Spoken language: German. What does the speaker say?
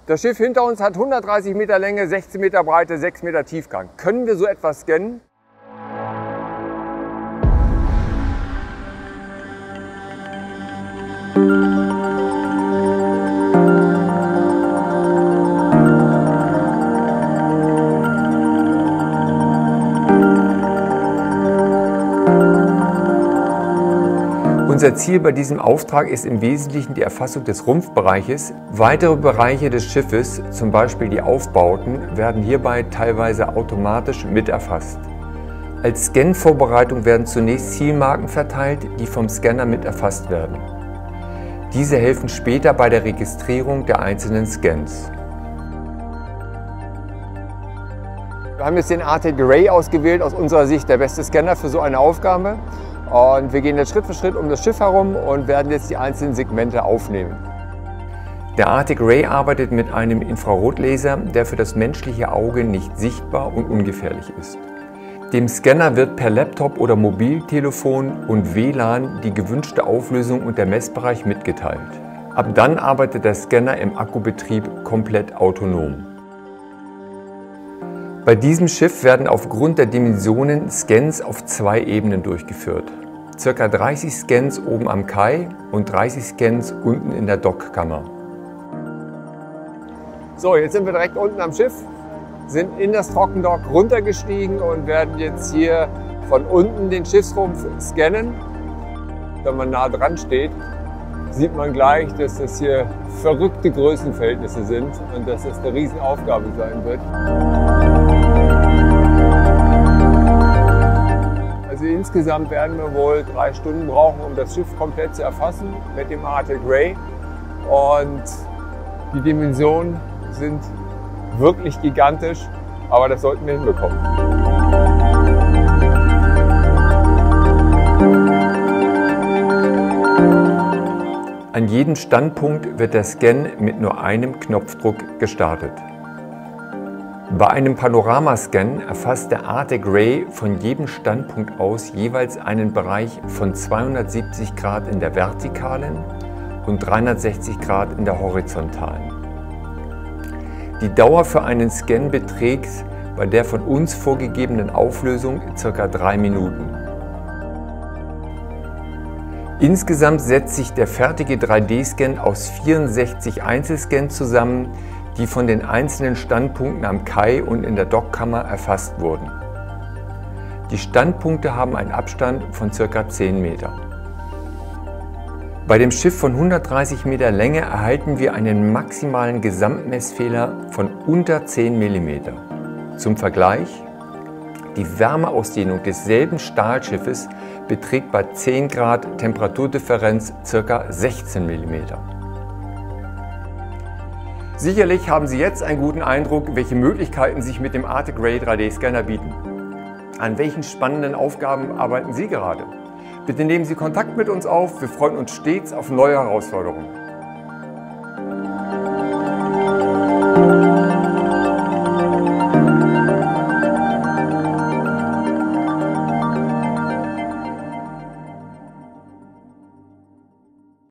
Das Schiff hinter uns hat 130 Meter Länge, 16 Meter Breite, 6 Meter Tiefgang. Können wir so etwas scannen? Unser Ziel bei diesem Auftrag ist im Wesentlichen die Erfassung des Rumpfbereiches. Weitere Bereiche des Schiffes, zum Beispiel die Aufbauten, werden hierbei teilweise automatisch mit erfasst. Als Scan-Vorbereitung werden zunächst Zielmarken verteilt, die vom Scanner mit erfasst werden. Diese helfen später bei der Registrierung der einzelnen Scans. Wir haben jetzt den Arctic Ray ausgewählt, aus unserer Sicht der beste Scanner für so eine Aufgabe. Und wir gehen jetzt Schritt für Schritt um das Schiff herum und werden jetzt die einzelnen Segmente aufnehmen. Der Arctic Ray arbeitet mit einem Infrarotlaser, der für das menschliche Auge nicht sichtbar und ungefährlich ist. Dem Scanner wird per Laptop oder Mobiltelefon und WLAN die gewünschte Auflösung und der Messbereich mitgeteilt. Ab dann arbeitet der Scanner im Akkubetrieb komplett autonom. Bei diesem Schiff werden aufgrund der Dimensionen Scans auf 2 Ebenen durchgeführt. Circa 30 Scans oben am Kai und 30 Scans unten in der Dockkammer. So, jetzt sind wir direkt unten am Schiff, sind in das Trockendock runtergestiegen und werden jetzt hier von unten den Schiffsrumpf scannen. Wenn man nah dran steht, sieht man gleich, dass das hier verrückte Größenverhältnisse sind und dass das eine Riesenaufgabe sein wird. Also insgesamt werden wir wohl 3 Stunden brauchen, um das Schiff komplett zu erfassen mit dem Arctic Ray. Und die Dimensionen sind wirklich gigantisch, aber das sollten wir hinbekommen. An jedem Standpunkt wird der Scan mit nur einem Knopfdruck gestartet. Bei einem Panoramascan erfasst der Arctic Ray von jedem Standpunkt aus jeweils einen Bereich von 270 Grad in der vertikalen und 360 Grad in der horizontalen. Die Dauer für einen Scan beträgt bei der von uns vorgegebenen Auflösung ca. 3 Minuten. Insgesamt setzt sich der fertige 3D-Scan aus 64 Einzelscans zusammen, die von den einzelnen Standpunkten am Kai und in der Dockkammer erfasst wurden. Die Standpunkte haben einen Abstand von ca. 10 Meter. Bei dem Schiff von 130 Meter Länge erhalten wir einen maximalen Gesamtmessfehler von unter 10 mm. Zum Vergleich: die Wärmeausdehnung desselben Stahlschiffes beträgt bei 10 Grad Temperaturdifferenz ca. 16 mm. Sicherlich haben Sie jetzt einen guten Eindruck, welche Möglichkeiten sich mit dem Arctic Ray 3D-Scanner bieten. An welchen spannenden Aufgaben arbeiten Sie gerade? Bitte nehmen Sie Kontakt mit uns auf, wir freuen uns stets auf neue Herausforderungen.